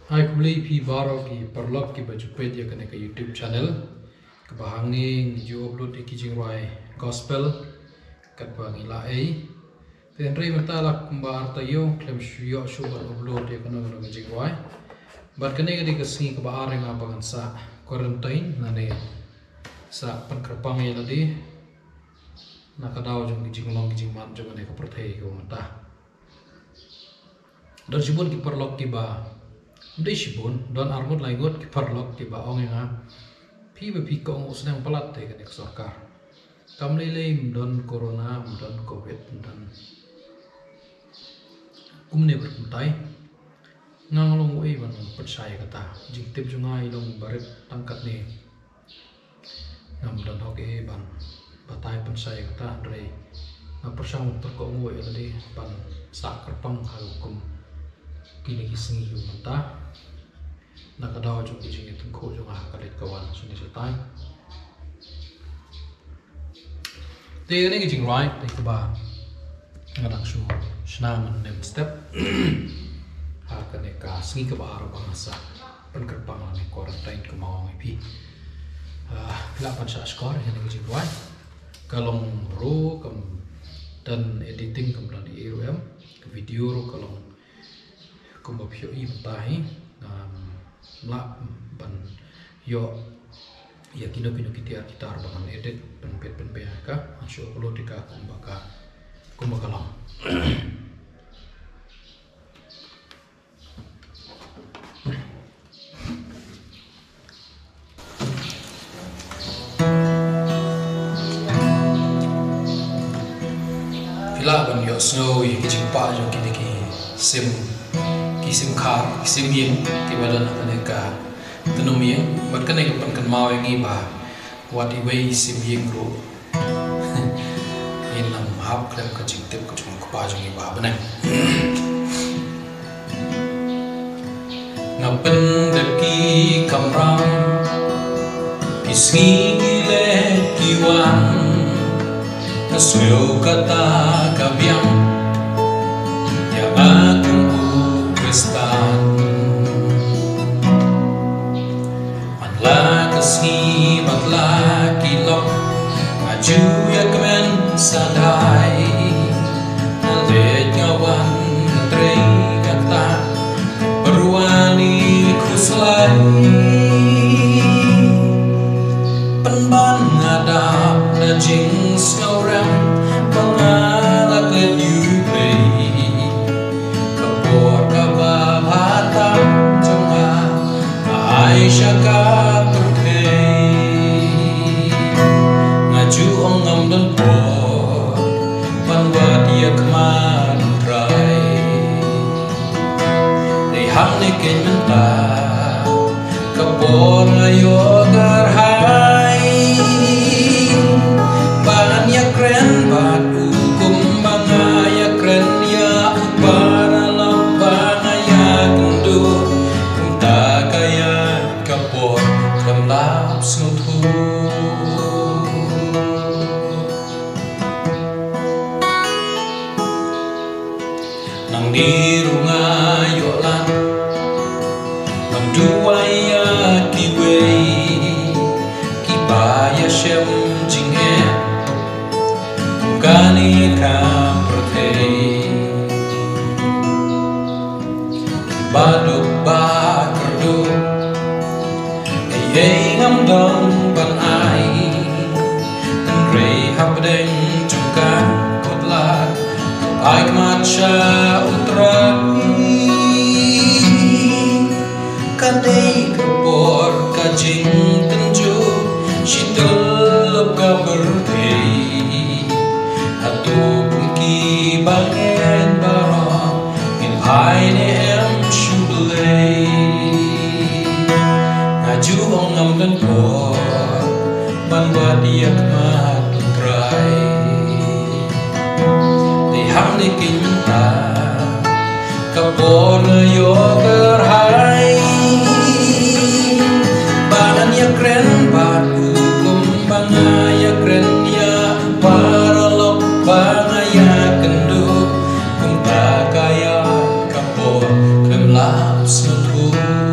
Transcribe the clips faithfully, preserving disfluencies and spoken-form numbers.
Hai U Blei pi baroh ki perlok ki baju pet ya kena ke YouTube channel kebahangi jo upload ki jingwai gospel kat bangi la ai ten rei mentala kambah tayo khlem shyo shu upload ya kena ke jingwai bat kene ke singi ke baare nga bangan sa quarantine nane sa pankrapang ya ladi nakadaw jong ki jinglong ki jingmat jong ne ke perthei ko mata dan sibun ki perlok ki ba Dei sibun don armut laigot ki perlok ki ba ong nga pi be pi ko usnang palat te kan sarkar kam lele don corona don covid don kumne berkuntai ngang long wei ban percaya kata jingtip jungai long barit tangkat ni ngam don hoke ban batai percaya kata dre na persang terko ngoi tadi ban sakar pang hukum kini kisngi yu mata nakadaw jong kijing itong ko jong akalit kawan suni sa tay te ne kijing right te ba ngadang shu shnaman nem step ha kane ka singi ka ba ara bangsa pankerpang ni quarantine ko mawang ipi ah la pan sa score ne kijing right kalong ro kam dan editing kam dan di rom ke video ro kalong ko mapyo i tahi la ban yo ya kino kino kitar kitar bangan edit pen pet pen pe ka asyo ulo dika kumbaka kumbakalam pila ban yo snow yi jingpa jong kini ki sim kisim khar kisim yin ki badan ane ka tenumi bat kan ai pan kynmaw ngi ba wat iwei sim yin ro in nam hap khlem ka jingtip ka Jong U Kpa Jong ngi ba bneng ngapen de ki kamra kisngi le kiwan kasyo kata kabyang ya aku Manla kasni matla kilok maju ya kemen sadai nalet ngawan trei kata berwani khuslai penban ngadap dan jing sngewthuh pengalak let U Blei Shaka turkei ngaju ong ngam dan po panwa dia keman trai dei hang ne ken menta kapor ngayo garhai ban ya kren bat hukum bangaya kren ya para lambang ya kendu tak kaya kapor khlem sngewthuh nang di runga yolan nang Duwai ya kiwei kiba ya shem jinghet kane kam perthei baduk ba kdup Kiei ngam dong ban ai dan rei hap deng juga kotla ai macha utrai kadei kapor kajing tenju shitul ka berthei atu ki bangen baroh in ai ne em U Blei Ngaju ong ngam dan po ban wa dia kemat trai di ham ni kin menta kapor yo gerhai badan ya kren bat hukum bangaya kren ya para lok bangaya kendu kum kaya kapor khlem sngewthuh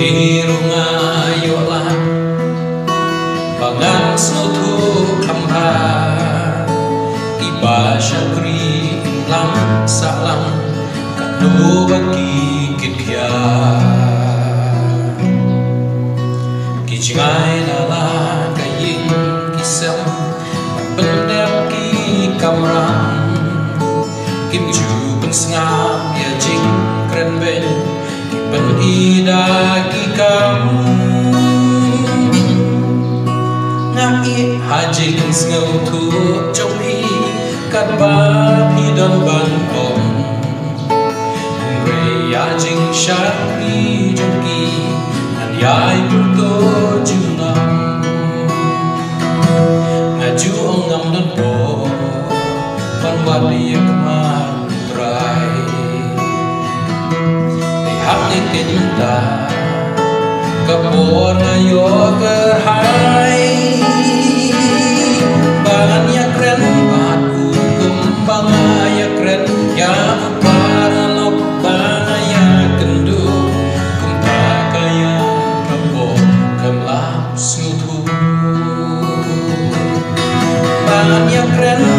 Irungayolah Bangan sngewthuh kambah Kiba syakri lam salang Kdup Kiei Kiei Kiei nala kaying kisam Bneng kamra Kim chu pen sngap ya jing kren ben Pen ida kikam ngait hajing sngewthuh Jong U kpa Jong ban om Blei hajing syakri Jong U an yai puto Ngam ngaju Ngam dan po ban wali kmah Duwai hak nitin ta kapon ayo kerhai bangan ya kren bat hukum banga ya kren ya para lok banga ya kdup kumpa kaya kapon kamla sngewthuh bangan ya kren